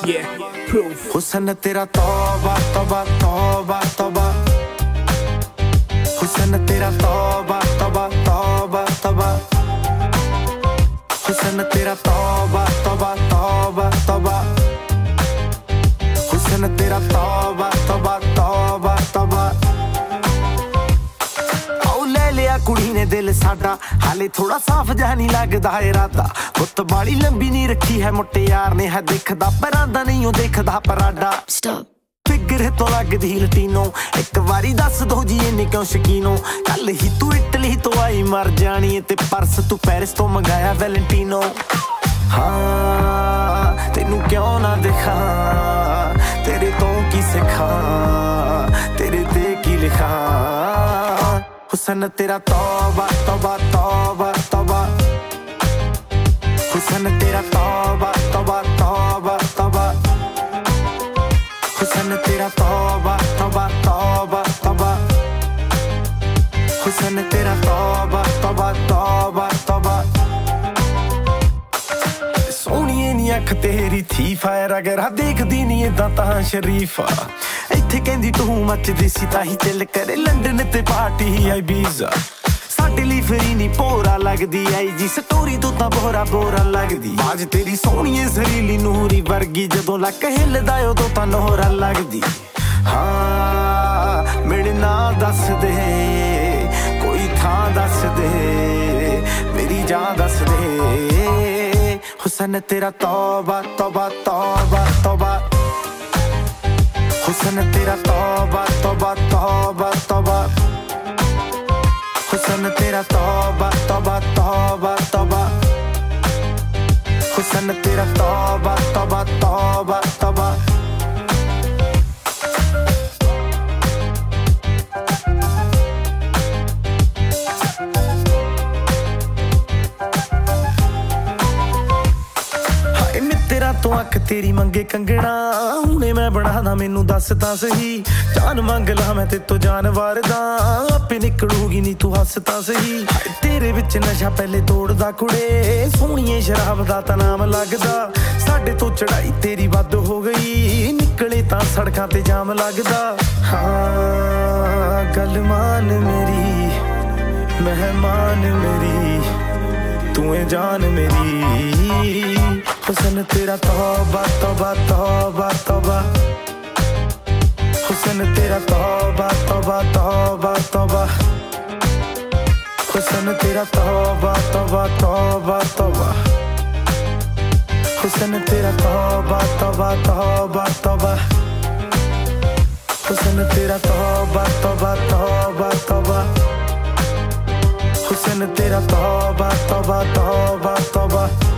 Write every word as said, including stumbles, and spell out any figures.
Yeah, proof. हुस्न तेरा तौबा तौबा तौबा तौबा, हुस्न तेरा तौबा तौबा तौबा तौबा, हुस्न तेरा तौबा तौबा तौबा तौबा, हुस्न तेरा तौबा तौबा तौबा तौबा। आओ ले लिया कुड़ी ने दिल साडा, हाले थोड़ा साफ जहा नहीं लगदा इरादा। गुत्त बाली लंबी नहीं रखी है मुट्टे यार ने, है दिखदा परांदा नहीं ओ देखदा पराडा। फिगर तो लगदी लटीनो, एक बारी दस दो जी इन्नी क्यों शकीनो। कल ही तू इटली तो आई मर जानी, ते परस तू पेरिस तो मंगाया वैलेंटीनो। हाँ तेनू क्यों ना दिखा, तेरे तो की सिखा, तेरे ते की लिखा। हुस्न तेरा तौबा तौबा तौबा तौबा, हुस्न तेरा तौबा तौबा तौबा तौबा, हुस्न तेरा तौबा तौबा तौबा तौबा, हुस्न तेरा तौबा तौबा तौबा तौबा। सोहणीए नी अख तेरी थी फायर, अगर देखदी नी इदां तां शरीफा। इत्थे कहंदी तू मचदी सी ताही चिल करे, लंडन ते पार्टी आई बीजा। साडे लई फिरी नी भोरा लगदी आई जी, स्टोरी तो तां बोरा बोरा लगदी। बाज तेरी सोहणीए सरीली नूरी वर्गी, जदों लक हिलदा उदों तां नोहरा लगदी। हाँ मेरे नां दस दे, कोई थां दस दे, मेरी जान दस दे। हुस्न तेरा तौबा तौबा तौबा तौबा, हुस्न तेरा तौबा तौबा तौबा तौबा, हुस्न तेरा तौबा तौबा तौबा तौबा, हुस्न तेरा तौबा तौबा तौबा तौबा। तो अख तेरी मंगे कंगना, हुणे मैं बनादा मैनू दस तां सही। जान मंग ला मैं ते तो जान वारदा, आपे निकलूगी नी तू हस तां सही। तेरे विच नशा पहले तोड़दा कुड़े, सोहणीए शराब दा तां नाम लगदा। साडे तो चढ़ाई तेरी वध हो गई, निकले तां सड़कां ते जाम लगदा। हाँ गल मान मेरी, मेहमान मेरी, तू है जान मेरी। हुस्न तेरा तौबा तौबा तौबा तौबा, हुस्न तेरा तौबा तौबा तौबा तौबा, हुस्न तेरा तौबा तौबा तौबा तौबा, हुस्न तेरा तौबा तौबा तौबा तौबा, हुस्न तेरा तौबा तौबा तौबा तौबा, हुस्न तेरा तौबा तौबा तौबा तौबा।